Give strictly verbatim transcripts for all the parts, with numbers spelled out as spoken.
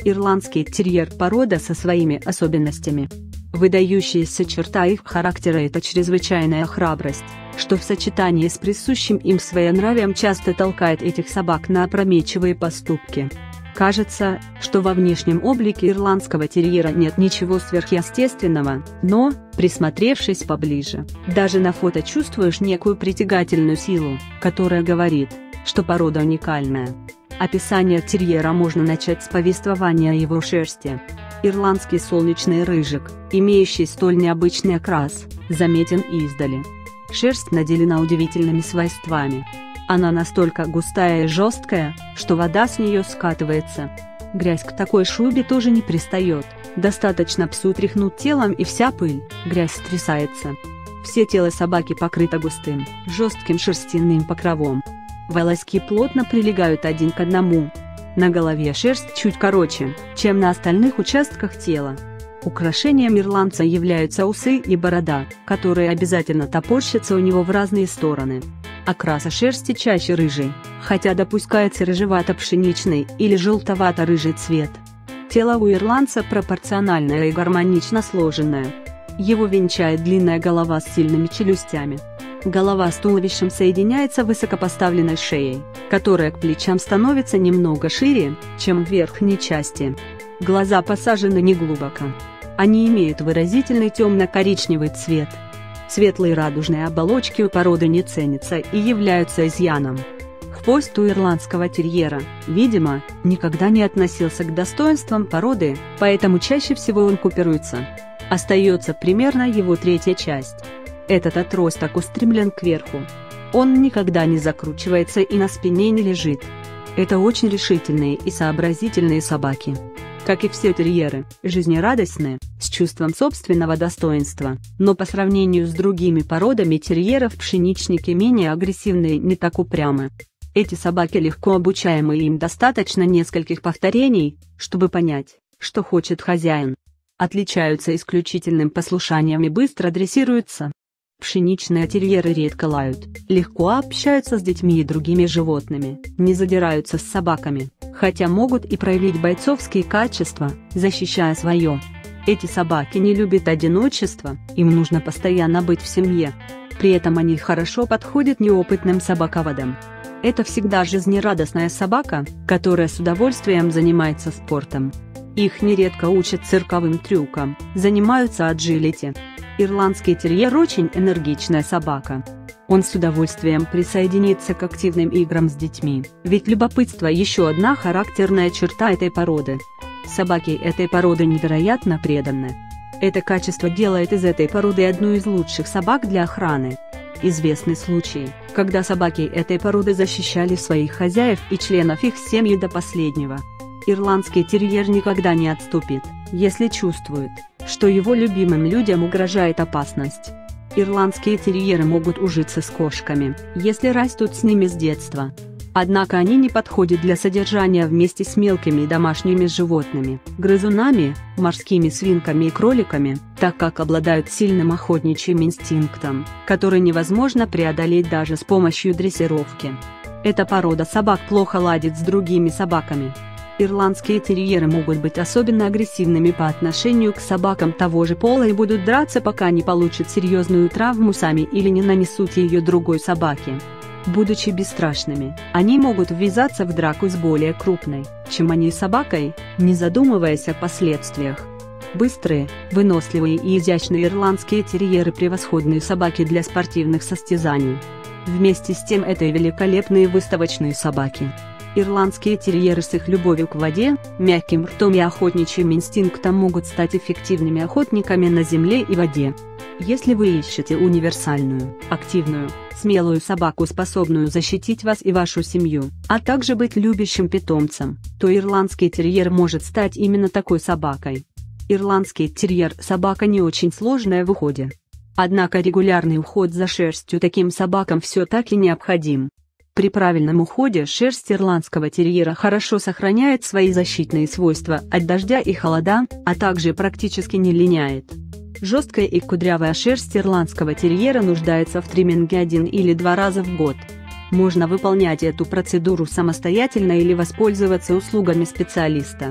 Ирландский терьер – порода со своими особенностями. Выдающаяся черта их характера – это чрезвычайная храбрость, что в сочетании с присущим им своенравием часто толкает этих собак на опрометчивые поступки. Кажется, что во внешнем облике ирландского терьера нет ничего сверхъестественного, но, присмотревшись поближе, даже на фото чувствуешь некую притягательную силу, которая говорит, что порода уникальная. Описание терьера можно начать с повествования о его шерсти. Ирландский солнечный рыжик, имеющий столь необычный окрас, заметен издали. Шерсть наделена удивительными свойствами. Она настолько густая и жесткая, что вода с нее скатывается. Грязь к такой шубе тоже не пристает, достаточно псу тряхнуть телом и вся пыль, грязь стрясается. Все тело собаки покрыто густым, жестким шерстяным покровом. Волоски плотно прилегают один к одному. На голове шерсть чуть короче, чем на остальных участках тела. Украшением ирландца являются усы и борода, которые обязательно топорщатся у него в разные стороны. Окраса шерсти чаще рыжий, хотя допускается рыжевато-пшеничный или желтовато-рыжий цвет. Тело у ирландца пропорциональное и гармонично сложенное. Его венчает длинная голова с сильными челюстями. Голова с туловищем соединяется высокопоставленной шеей, которая к плечам становится немного шире, чем в верхней части. Глаза посажены неглубоко. Они имеют выразительный темно-коричневый цвет. Светлые радужные оболочки у породы не ценятся и являются изъяном. Хвост у ирландского терьера, видимо, никогда не относился к достоинствам породы, поэтому чаще всего он купируется. Остается примерно его третья часть. Этот отросток устремлен кверху. Он никогда не закручивается и на спине не лежит. Это очень решительные и сообразительные собаки. Как и все терьеры, жизнерадостные, с чувством собственного достоинства, но по сравнению с другими породами терьеров пшеничники менее агрессивные, не так упрямы. Эти собаки легко обучаемы, и им достаточно нескольких повторений, чтобы понять, что хочет хозяин. Отличаются исключительным послушанием и быстро дрессируются. Пшеничные терьеры редко лают, легко общаются с детьми и другими животными, не задираются с собаками, хотя могут и проявить бойцовские качества, защищая свое. Эти собаки не любят одиночество, им нужно постоянно быть в семье. При этом они хорошо подходят неопытным собаководам. Это всегда жизнерадостная собака, которая с удовольствием занимается спортом. Их нередко учат цирковым трюкам, занимаются аджилити. Ирландский терьер очень энергичная собака. Он с удовольствием присоединится к активным играм с детьми, ведь любопытство – еще одна характерная черта этой породы. Собаки этой породы невероятно преданы. Это качество делает из этой породы одну из лучших собак для охраны. Известны случаи, когда собаки этой породы защищали своих хозяев и членов их семьи до последнего. Ирландский терьер никогда не отступит, если чувствует, что его любимым людям угрожает опасность. Ирландские терьеры могут ужиться с кошками, если растут с ними с детства. Однако они не подходят для содержания вместе с мелкими домашними животными, грызунами, морскими свинками и кроликами, так как обладают сильным охотничьим инстинктом, который невозможно преодолеть даже с помощью дрессировки. Эта порода собак плохо ладит с другими собаками. Ирландские терьеры могут быть особенно агрессивными по отношению к собакам того же пола и будут драться, пока не получат серьезную травму сами или не нанесут ее другой собаке. Будучи бесстрашными, они могут ввязаться в драку с более крупной, чем они собакой, не задумываясь о последствиях. Быстрые, выносливые и изящные ирландские терьеры – превосходные собаки для спортивных состязаний. Вместе с тем это и великолепные выставочные собаки. Ирландские терьеры с их любовью к воде, мягким ртом и охотничьим инстинктом могут стать эффективными охотниками на земле и воде. Если вы ищете универсальную, активную, смелую собаку, способную защитить вас и вашу семью, а также быть любящим питомцем, то ирландский терьер может стать именно такой собакой. Ирландский терьер – собака не очень сложная в уходе. Однако регулярный уход за шерстью таким собакам все-таки необходим. При правильном уходе шерсть ирландского терьера хорошо сохраняет свои защитные свойства от дождя и холода, а также практически не линяет. Жесткая и кудрявая шерсть ирландского терьера нуждается в тримминге один или два раза в год. Можно выполнять эту процедуру самостоятельно или воспользоваться услугами специалиста.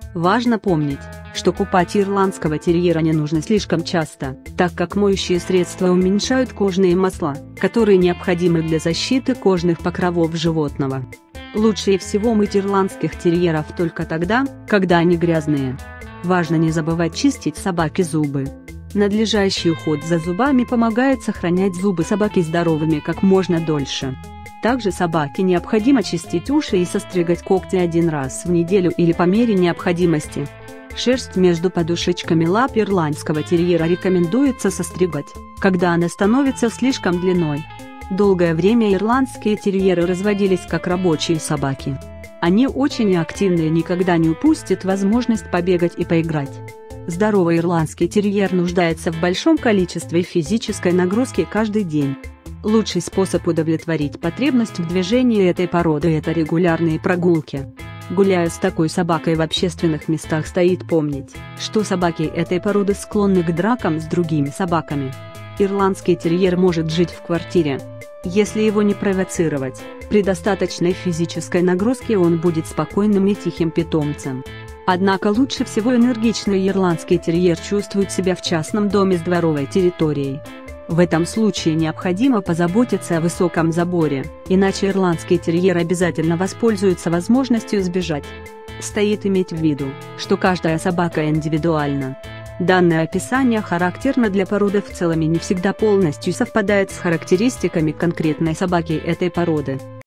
Важно помнить, что купать ирландского терьера не нужно слишком часто, так как моющие средства уменьшают кожные масла, которые необходимы для защиты кожных покровов животного. Лучше всего мыть ирландских терьеров только тогда, когда они грязные. Важно не забывать чистить собаке зубы. Надлежащий уход за зубами помогает сохранять зубы собаки здоровыми как можно дольше. Также собаке необходимо чистить уши и состригать когти один раз в неделю или по мере необходимости. Шерсть между подушечками лап ирландского терьера рекомендуется состригать, когда она становится слишком длинной. Долгое время ирландские терьеры разводились как рабочие собаки. Они очень активны и никогда не упустят возможность побегать и поиграть. Здоровый ирландский терьер нуждается в большом количестве физической нагрузки каждый день. Лучший способ удовлетворить потребность в движении этой породы – это регулярные прогулки. Гуляя с такой собакой в общественных местах, стоит помнить, что собаки этой породы склонны к дракам с другими собаками. Ирландский терьер может жить в квартире. Если его не провоцировать, при достаточной физической нагрузке он будет спокойным и тихим питомцем. Однако лучше всего энергичный ирландский терьер чувствует себя в частном доме с дворовой территорией. В этом случае необходимо позаботиться о высоком заборе, иначе ирландский терьер обязательно воспользуется возможностью сбежать. Стоит иметь в виду, что каждая собака индивидуальна. Данное описание характерно для породы в целом и не всегда полностью совпадает с характеристиками конкретной собаки этой породы.